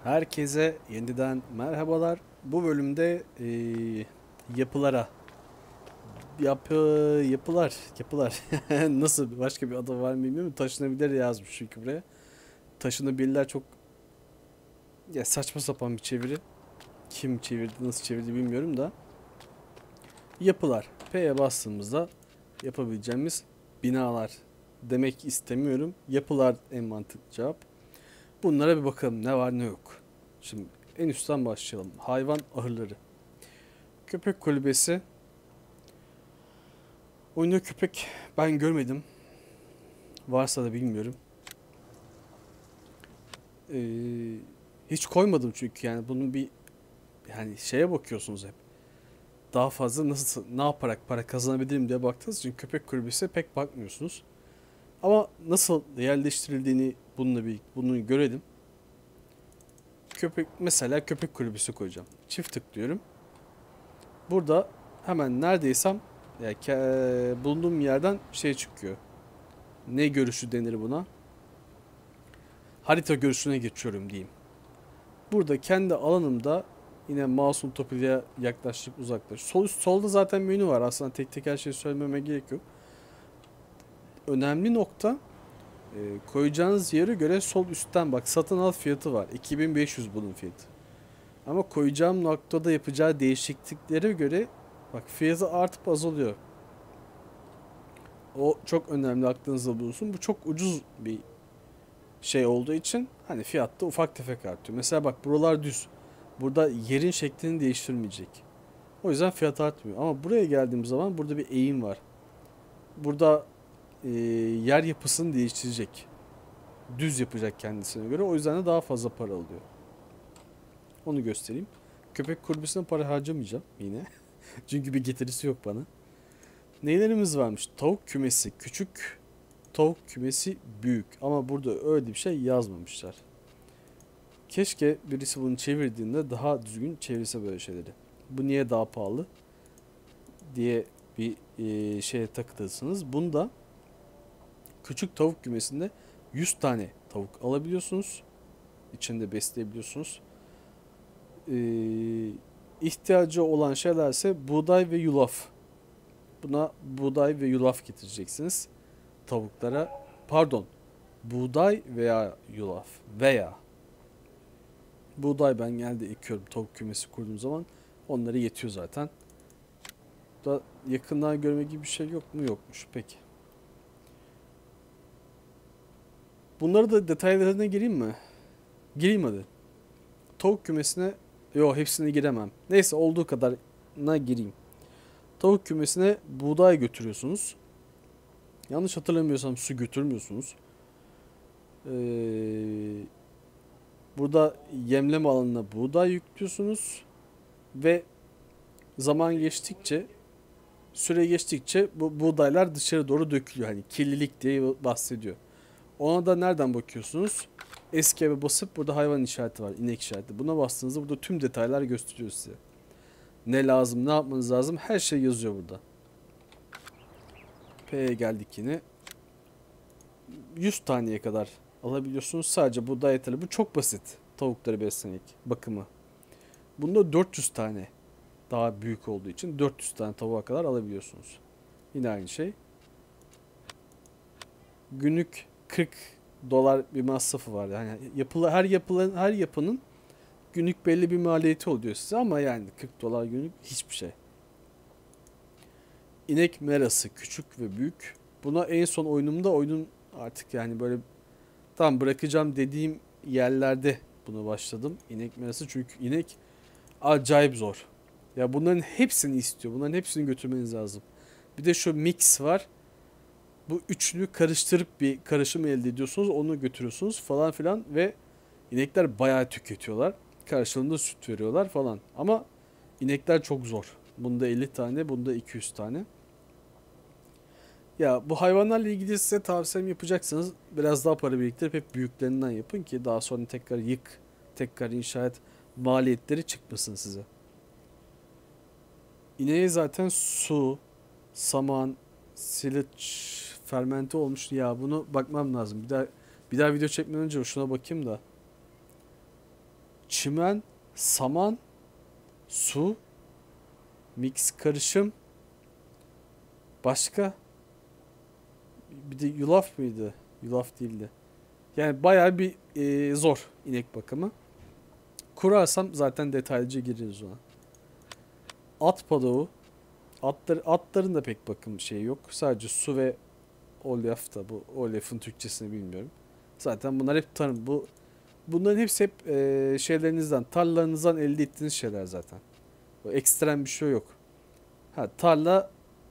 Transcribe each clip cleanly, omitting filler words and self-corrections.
Herkese yeniden merhabalar. Bu bölümde yapılara yapı yapılar nasıl başka bir adı var mı bilmiyorum. Taşınabilir yazmış çünkü buraya. Taşınabilirler çok ya saçma sapan bir çeviri. Kim çevirdi, nasıl çevirdi bilmiyorum da. Yapılar. P'ye bastığımızda yapabileceğimiz binalar demek istemiyorum. Yapılar en mantıklı cevap. Bunlara bir bakalım ne var ne yok. Şimdi en üstten başlayalım. Hayvan ahırları. Köpek kulübesi. Oyunda köpek ben görmedim. Varsa da bilmiyorum. Ee, Hiç koymadım çünkü yani bunun bir yani şeye bakıyorsunuz hep. Daha fazla nasıl ne yaparak para kazanabilirim diye baktığınız için köpek kulübesine pek bakmıyorsunuz. Ama nasıl yerleştirildiğini bunu görelim. Mesela köpek kulübesi koyacağım. Çift tıklıyorum. Burada hemen neredeysem yani bulunduğum yerden şey çıkıyor. Ne görüşü denir buna? Harita görüşüne geçiyorum diyeyim. Burada kendi alanımda yine mouse'un topuyla yaklaşıp uzaklaş. Solda zaten menü var. Aslında tek tek her şeyi söylememe gerek yok. Önemli nokta koyacağınız yere göre sol üstten bak satın al fiyatı var. 2500 bunun fiyatı. Ama koyacağım noktada yapacağı değişikliklere göre bak fiyatı artıp azalıyor. O çok önemli aklınızda bulunsun. Bu çok ucuz bir şey olduğu için hani fiyatta ufak tefek artıyor. Mesela bak buralar düz. Burada yerin şeklini değiştirmeyecek. O yüzden fiyat artmıyor. Ama buraya geldiğim zaman burada bir eğim var. Burada yer yapısını değiştirecek. Düz yapacak kendisine göre. O yüzden de daha fazla para alıyor. Onu göstereyim. Köpek kulübesine para harcamayacağım yine. Çünkü bir getirisi yok bana. Neylerimiz varmış? Tavuk kümesi küçük, tavuk kümesi büyük. Ama burada öyle bir şey yazmamışlar. Keşke birisi bunu çevirdiğinde daha düzgün çevirse böyle şeyleri. Bu niye daha pahalı diye bir şeye takılırsınız. Bunda küçük tavuk kümesinde 100 tane tavuk alabiliyorsunuz. İçinde besleyebiliyorsunuz. E, ihtiyacı olan şeylerse buğday ve yulaf. Buna buğday ve yulaf getireceksiniz tavuklara. Pardon. Buğday veya yulaf veya buğday ben genelde ekiyorum tavuk kümesi kurduğum zaman. Onlara yetiyor zaten. Da yakından görme gibi bir şey yok mu? Yokmuş. Peki. Bunları da detaylarına gireyim mi? Gireyim hadi. Tavuk kümesine yok hepsine giremem. Neyse olduğu kadarına gireyim. Tavuk kümesine buğday götürüyorsunuz. Yanlış hatırlamıyorsam su götürmüyorsunuz. Ee, Burada yemleme alanına buğday yüklüyorsunuz ve zaman geçtikçe süre geçtikçe bu buğdaylar dışarı doğru dökülüyor. Hani kirlilik diye bahsediyor. Ona da nereden bakıyorsunuz? Eski eve basıp burada hayvan işareti var, inek işareti. Buna bastığınızda burada tüm detaylar gösteriyor size. Ne lazım, ne yapmanız lazım her şey yazıyor burada. P'ye geldik yine. 100 taneye kadar alabiliyorsunuz. Sadece bu yeterli. Bu çok basit. Tavukları beslemek, bakımı. Bunda 400 tane daha büyük olduğu için 400 tane tavuğa kadar alabiliyorsunuz. Yine aynı şey. Günlük 40 dolar bir masrafı var. Yani her yapının günlük belli bir maliyeti oluyor size ama yani 40 dolar günlük hiçbir şey. İnek merası küçük ve büyük. Buna en son oyunun artık yani böyle tam bırakacağım dediğim yerlerde buna başladım. İnek merası çünkü inek acayip zor. Ya bunların hepsini istiyor. Bunların hepsini götürmeniz lazım. Bir de şu mix var. Bu üçlü karıştırıp bir karışım elde ediyorsunuz. Onu götürüyorsunuz falan filan ve inekler bayağı tüketiyorlar. Karşılığında süt veriyorlar falan. Ama inekler çok zor. Bunda 50 tane, bunda 200 tane. Ya bu hayvanlarla ilgili size tavsiyem yapacaksanız biraz daha para biriktirip hep büyüklerinden yapın ki daha sonra tekrar tekrar inşa et maliyetleri çıkmasın size. İneğe zaten su, saman, silage, fermente olmuş. Ya bunu bakmam lazım. Bir daha video çekmeden önce şuna bakayım da. çimen, saman, su, mix karışım, başka bir de yulaf mıydı? Yulaf değildi. Yani bayağı bir zor inek bakımı. Kurarsam zaten detaylıca gireriz ona. At padoğu. Atların da pek bakım şeyi yok. Sadece su ve olyaf da, bu olyafın Türkçesini bilmiyorum. Zaten bunlar hep tanım. Bunların hepsi hep şeylerinizden, tarlalarınızdan elde ettiğiniz şeyler zaten. O ekstrem bir şey yok. Ha, tarla,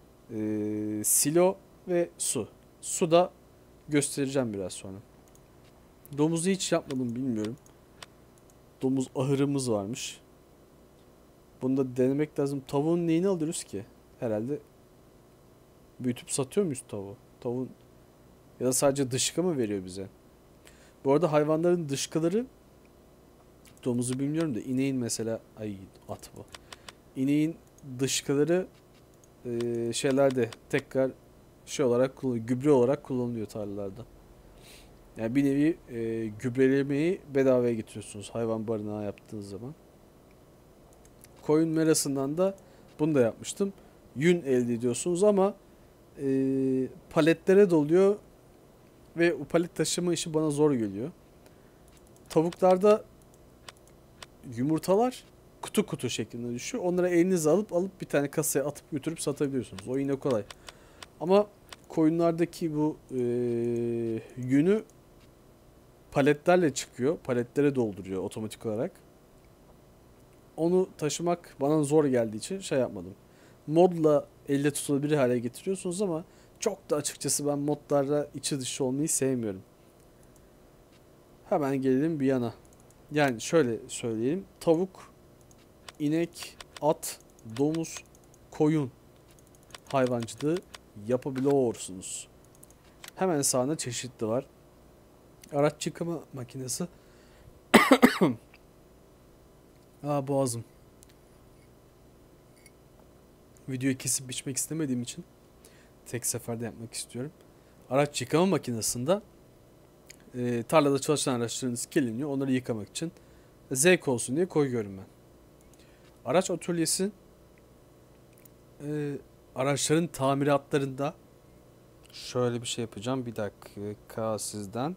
silo ve su. Su da göstereceğim biraz sonra. Domuzu hiç yapmadım, bilmiyorum. Domuz ahırımız varmış. Bunu da denemek lazım. Tavuğun neyini alıyoruz ki? Herhalde büyütüp satıyor muyuz tavuğu? Tavuğun ya da sadece dışkı mı veriyor bize? Bu arada hayvanların dışkıları, domuzu bilmiyorum da ineğin mesela, ay at bu. İneğin dışkıları şeylerde tekrar şey olarak kullanılıyor, gübre olarak kullanılıyor tarlalarda. Yani bir nevi gübrelemeyi bedavaya getiriyorsunuz hayvan barınağı yaptığınız zaman. Koyun merasından da bunu da yapmıştım. Yün elde ediyorsunuz ama paletlere doluyor ve o palet taşıma işi bana zor geliyor. Tavuklarda yumurtalar kutu kutu şeklinde düşüyor. Onları elinize alıp bir tane kasaya atıp götürüp satabiliyorsunuz. O yine kolay. Ama koyunlardaki bu yünü paletlerle çıkıyor. Paletlere dolduruyor otomatik olarak. Onu taşımak bana zor geldiği için şey yapmadım. Modla elle tutulabilir hale getiriyorsunuz ama çok da açıkçası ben modlarla içi dışı olmayı sevmiyorum. Hemen gelelim bir yana. Yani şöyle söyleyeyim. Tavuk, inek, at, domuz, koyun hayvancılığı yapabiliyorsunuz. Hemen sağında çeşitli var. Araç yıkama makinesi. Boğazım. Videoyu kesip biçmek istemediğim için tek seferde yapmak istiyorum. Araç yıkama makinesinde tarlada çalışan araçlarınız kirleniyor. Onları yıkamak için zevk olsun diye koyuyorum ben. Araç atölyesi araçların tamiratlarında şöyle bir şey yapacağım. Bir dakika sizden.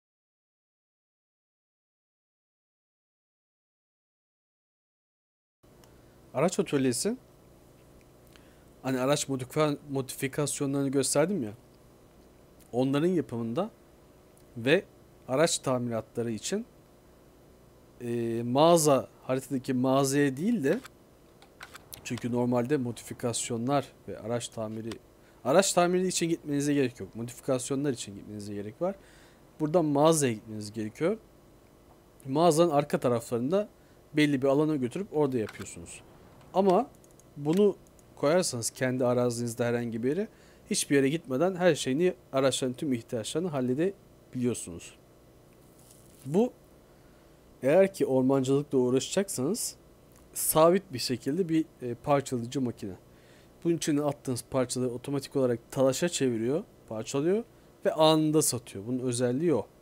Araç atölyesi, hani araç modifikasyonlarını gösterdim ya. Onların yapımında ve araç tamiratları için mağaza, haritadaki mağazaya değil de, çünkü normalde modifikasyonlar ve araç tamiri için gitmenize gerek yok. Modifikasyonlar için gitmenize gerek var. Buradan mağazaya gitmeniz gerekiyor. Mağazanın arka taraflarında belli bir alana götürüp orada yapıyorsunuz. Ama bunu koyarsanız kendi arazinizde herhangi bir yere, hiçbir yere gitmeden her şeyini, araçların tüm ihtiyaçlarını halledebiliyorsunuz. Bu, eğer ki ormancılıkla uğraşacaksanız, sabit bir şekilde bir parçalayıcı makine. Bunun içine attığınız parçaları otomatik olarak talaşa çeviriyor, parçalıyor ve anında satıyor. Bunun özelliği o.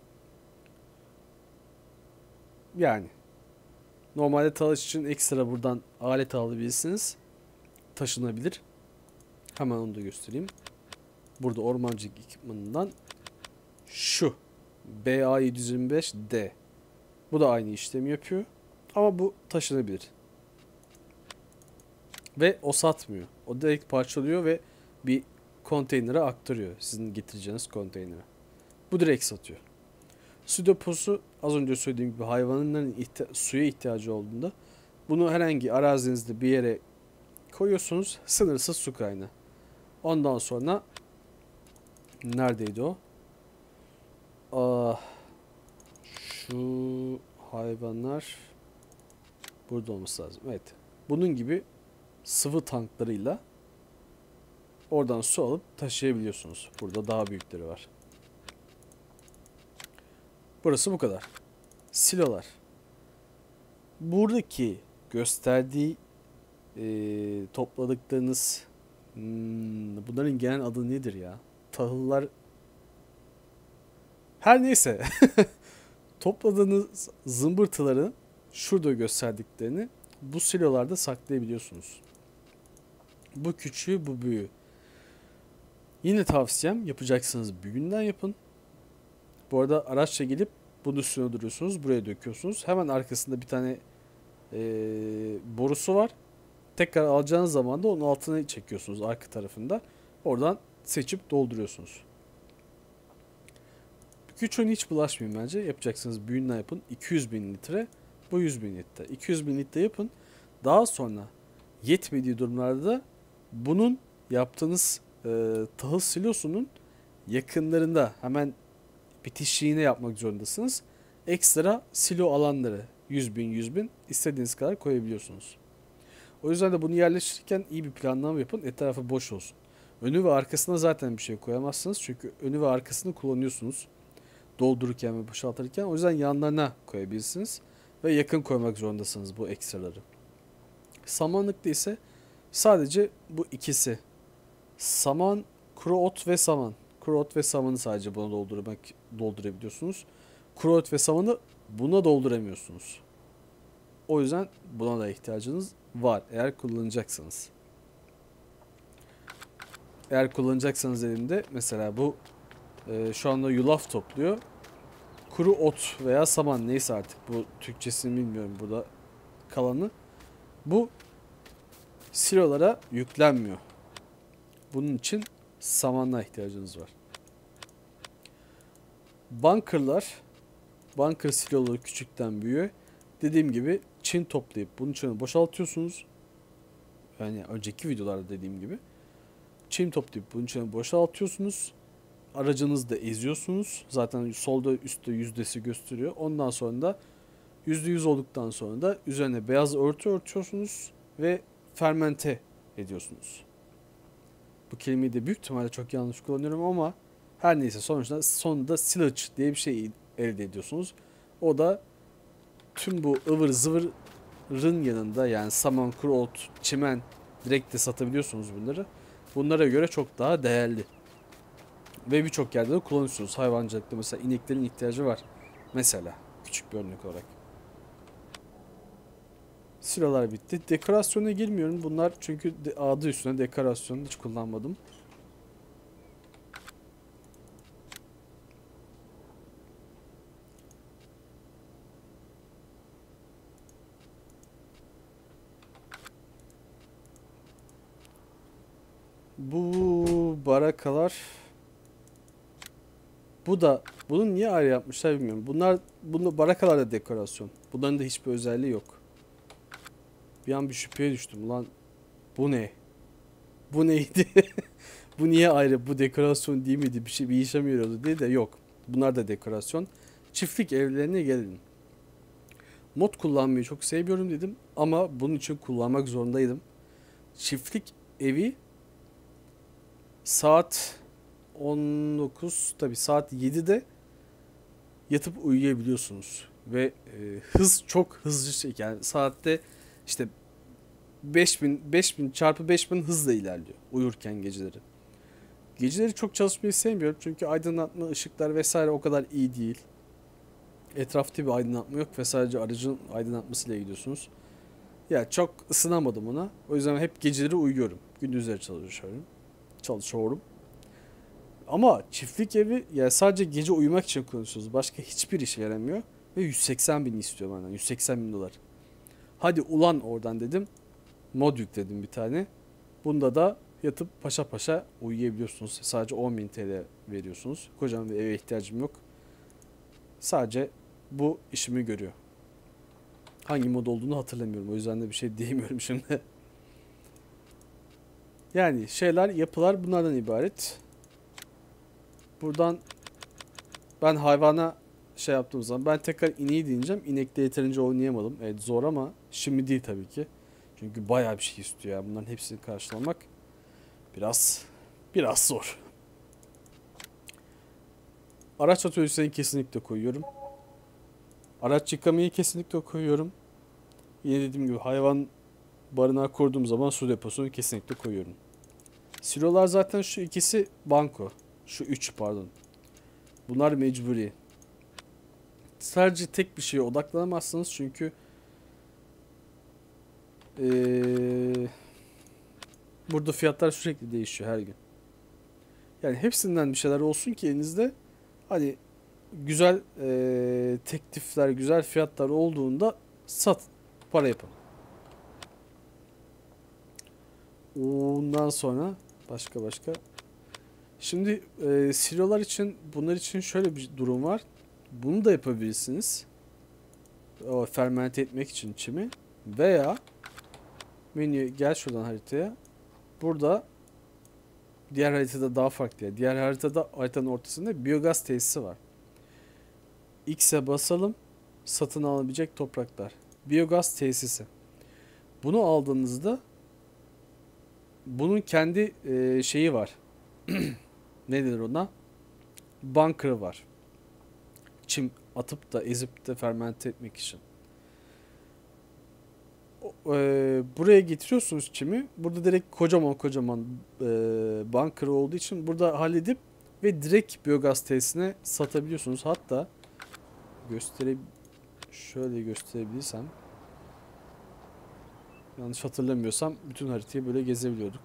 Yani normalde talaş için ekstra buradan alet alabilirsiniz. Taşınabilir. Hemen onu da göstereyim. Burada ormancılık ekipmanından şu BA725D. Bu da aynı işlemi yapıyor. Ama bu taşınabilir. Ve o satmıyor. O direkt parçalıyor ve bir konteynere aktarıyor. Sizin getireceğiniz konteynere. Bu direkt satıyor. Su deposu, az önce söylediğim gibi, hayvanların suya ihtiyacı olduğunda bunu herhangi arazinizde bir yere koyuyorsunuz. Sınırsız su kaynağı. Ondan sonra neredeydi o? Şu hayvanlar burada olması lazım. Evet. Bunun gibi sıvı tanklarıyla oradan su alıp taşıyabiliyorsunuz. Burada daha büyükleri var. Burası bu kadar. Silolar. Buradaki gösterdiği topladıklarınız, bunların genel adı nedir ya? Tahıllar, her neyse. Topladığınız zımbırtıları şurada gösterdiklerini bu silolarda saklayabiliyorsunuz. Bu küçüğü, bu büyüğü. Yine tavsiyem, yapacaksanız büyüğünden yapın. Bu arada araçla gelip bunun üstüne duruyorsunuz. Buraya döküyorsunuz. Hemen arkasında bir tane borusu var. Tekrar alacağınız zaman da onun altına çekiyorsunuz arka tarafında. Oradan seçip dolduruyorsunuz. Küçüğüne hiç bulaşmayın bence. Yapacaksanız büyüğünden yapın. 200 bin litre. Bu 100 bin litre. 200 bin litre yapın. Daha sonra yetmediği durumlarda da bunun yaptığınız tahıl silosunun yakınlarında hemen bitişiğine yapmak zorundasınız. Ekstra silo alanları 100 bin 100 bin istediğiniz kadar koyabiliyorsunuz. O yüzden de bunu yerleştirirken iyi bir planlama yapın. Etrafı boş olsun. Önü ve arkasına zaten bir şey koyamazsınız. Çünkü önü ve arkasını kullanıyorsunuz. Doldururken ve boşaltırken. O yüzden yanlarına koyabilirsiniz. Ve yakın koymak zorundasınız bu ekstraları. Samanlıkta ise sadece bu ikisi. Saman, kuru ot ve saman. Kuru ot ve samanı sadece buna doldurabiliyorsunuz. Kuru ot ve samanı buna dolduramıyorsunuz. O yüzden buna da ihtiyacınız var eğer kullanacaksanız. Eğer kullanacaksanız elimde mesela bu şu anda yulaf topluyor. Kuru ot veya saman neyse artık bu Türkçesini bilmiyorum burada kalanı. Bu silolara yüklenmiyor. Bunun için samanla ihtiyacınız var. Bunker siloları küçükten büyüğe. Dediğim gibi çin toplayıp bunun içine boşaltıyorsunuz. Yani önceki videolarda dediğim gibi. Çim toplayıp bunun içine boşaltıyorsunuz. Aracınızı da eziyorsunuz. Zaten solda üstte yüzdesi gösteriyor. Ondan sonra da %100 olduktan sonra da üzerine beyaz örtü örtüyorsunuz ve fermente ediyorsunuz. Bu kelimeyi de büyük ihtimalle çok yanlış kullanıyorum ama her neyse sonunda silage diye bir şey elde ediyorsunuz. O da tüm bu ıvır zıvırın yanında yani saman, kuru ot, çimen direkt de satabiliyorsunuz bunları. Bunlara göre çok daha değerli. Ve birçok yerde de kullanıyorsunuz. Hayvancılıkta mesela ineklerin ihtiyacı var. Mesela küçük bir örnek olarak. Sıralar bitti. Dekorasyona girmiyorum. Bunlar çünkü adı üstüne dekorasyon hiç kullanmadım. Bu barakalar bunun niye ayrı yapmışlar bilmiyorum. Bunu barakalar da dekorasyon. Bunların da hiçbir özelliği yok. Bir an bir şüpheye düştüm lan. Bu ne? Bu neydi? Bu niye ayrı? Bu dekorasyon değil miydi? Bir işe mi yarıyordu diye de yok. Bunlar da dekorasyon. Çiftlik evlerine gelin. Mod kullanmayı çok seviyorum dedim ama bunun için kullanmak zorundaydım. Çiftlik evi saat 19 tabi saat 7'de yatıp uyuyabiliyorsunuz ve hız çok hızlı yani saatte işte 5000 çarpı 5000 hızla ilerliyor uyurken geceleri. Geceleri çok çalışmayı sevmiyorum çünkü aydınlatma, ışıklar vesaire o kadar iyi değil. Etrafta bir aydınlatma yok ve sadece aracın aydınlatmasıyla gidiyorsunuz. Ya çok ısınamadım ona. O yüzden hep geceleri uyuyorum. Gündüzleri çalışıyorum. Ama çiftlik evi yani sadece gece uyumak için kullanıyorsunuz. Başka hiçbir işe yaramıyor. Ve 180 bin istiyor benden. 180 bin dolar. Hadi ulan oradan dedim. Mod yükledim bir tane. Bunda da yatıp paşa paşa uyuyabiliyorsunuz. Sadece 10 bin TL veriyorsunuz. Kocaman bir eve ihtiyacım yok. Sadece bu işimi görüyor. Hangi mod olduğunu hatırlamıyorum. O yüzden de bir şey diyemiyorum şimdi. Yani yapılar bunlardan ibaret. Buradan ben hayvana yaptığım zaman ben tekrar ineği deneyeceğim. İnekte yeterince oynayamadım. Evet zor ama şimdi değil tabii ki. Çünkü bayağı bir şey istiyor ya. Bunların hepsini karşılamak biraz zor. Araç atölyesini kesinlikle koyuyorum. Araç yıkamayı kesinlikle koyuyorum. Yine dediğim gibi hayvan barınağı kurduğum zaman su deposunu kesinlikle koyuyorum. Silolar zaten şu ikisi banko. Şu üç pardon. Bunlar mecburi. Sadece tek bir şeye odaklanamazsınız çünkü Burada fiyatlar sürekli değişiyor her gün. Yani hepsinden bir şeyler olsun ki elinizde, hani güzel teklifler, güzel fiyatlar olduğunda sat, para yapın. Ondan sonra başka. Şimdi silolar için, bunlar için şöyle bir durum var. Bunu da yapabilirsiniz. O fermente etmek için çimi. Veya menüye gel, şuradan haritaya. Burada diğer haritada daha farklı ya. Diğer haritada, haritanın ortasında biyogaz tesisi var. X'e basalım. Satın alabilecek topraklar. Biyogaz tesisi. Bunu aldığınızda bunun kendi şeyi var. Ne denir ona? Bunker'ı var. Çim atıp da ezip de fermente etmek için. Buraya getiriyorsunuz çimi. Burada direkt kocaman bunker olduğu için burada halledip ve direkt biyogaz tesisine satabiliyorsunuz. Hatta şöyle gösterebilirsem, yanlış hatırlamıyorsam bütün haritayı böyle gezebiliyorduk.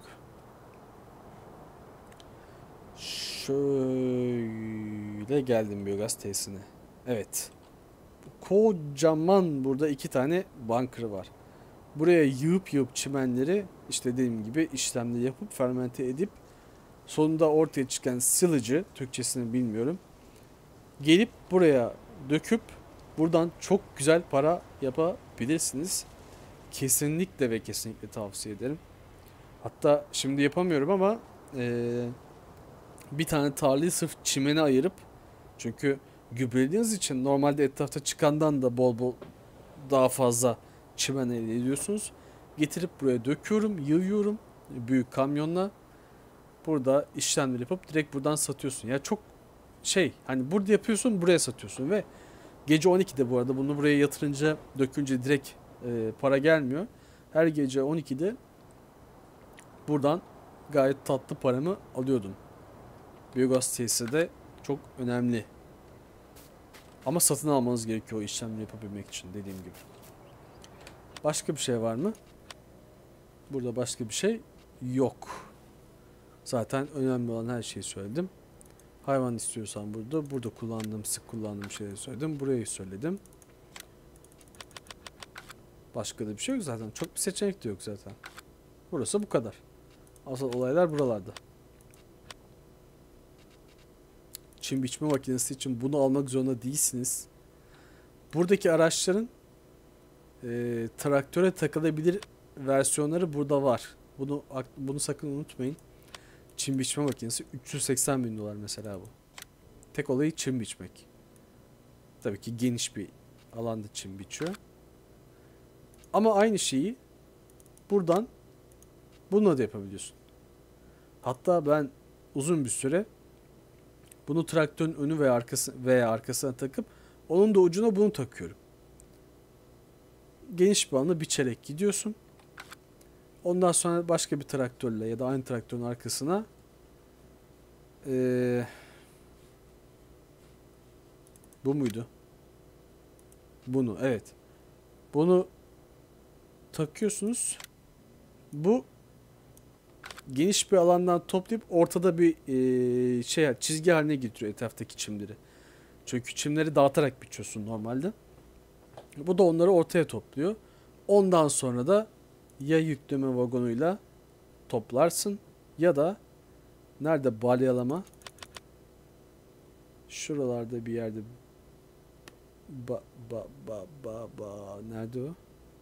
Şöyle geldim biyogaz tesisine. Evet. Kocaman burada 2 tane bunker var. Buraya yığıp çimenleri, işte dediğim gibi işlemleri yapıp fermente edip sonunda ortaya çıkan sıvıcı, Türkçesini bilmiyorum, gelip buraya döküp buradan çok güzel para yapabilirsiniz. Kesinlikle ve kesinlikle tavsiye ederim. Hatta şimdi yapamıyorum ama bir tane tarlayı sırf çimene ayırıp, çünkü gübrelediğiniz için normalde etrafta çıkandan da bol daha fazla çimen elde ediyorsunuz. Getirip buraya döküyorum, yığıyorum büyük kamyonla. Burada işlemleri yapıp direkt buradan satıyorsun. Ya çok hani burada yapıyorsun, buraya satıyorsun ve gece 12'de, bu arada bunu buraya yatırınca, dökünce direkt para gelmiyor. Her gece 12'de buradan gayet tatlı paramı alıyordum. Biyogaz tesisi de çok önemli. Ama satın almanız gerekiyor o işlemleri yapabilmek için, dediğim gibi. Başka bir şey var mı? Burada başka bir şey yok. Zaten önemli olan her şeyi söyledim. Hayvan istiyorsan burada sık kullandığım şeyleri söyledim. Burayı söyledim. Başka da bir şey yok zaten. Çok bir seçenek de yok zaten. Burası bu kadar. Asıl olaylar buralarda. Çim biçme makinesi için bunu almak zorunda değilsiniz. Buradaki araçların traktöre takılabilir versiyonları burada var. Bunu sakın unutmayın. Çim biçme makinesi 380 bin dolar mesela bu. Tek olayı çim biçmek. Tabii ki geniş bir alanda çim biçiyor. Ama aynı şeyi buradan bununla da yapabiliyorsun. Hatta ben uzun bir süre bunu traktörün önü veya arkasına takıp onun da ucuna bunu takıyorum. Geniş bir alanda biçerek gidiyorsun. Ondan sonra başka bir traktörle ya da aynı traktörün arkasına bu muydu? Bunu, evet. Bunu takıyorsunuz. Bu geniş bir alandan toplayıp ortada bir çizgi haline getiriyor etraftaki çimleri. Çünkü çimleri dağıtarak biçiyorsun normalde. Bu da onları ortaya topluyor. Ondan sonra da ya yükleme vagonuyla toplarsın ya da nerede balyalama, şuralarda bir yerde nerede o?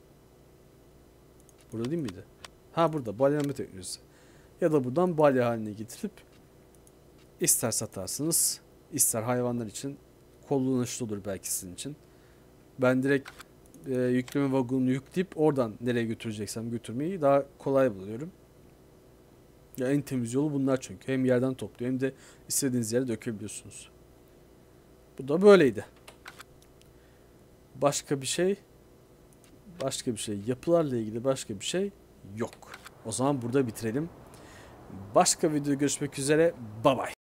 Burada değil miydi? Ha, burada balyalama teknolojisi. Ya da buradan balya haline getirip ister satarsınız, ister hayvanlar için kullanışlı olur belki sizin için. Ben direkt yükleme vagonunu yükleyip oradan nereye götüreceksem götürmeyi daha kolay buluyorum. Ya en temiz yolu bunlar çünkü. Hem yerden topluyor hem de istediğiniz yere dökebiliyorsunuz. Bu da böyleydi. Başka bir şey yapılarla ilgili başka bir şey yok. O zaman burada bitirelim. Başka videoda görüşmek üzere. Bye bye.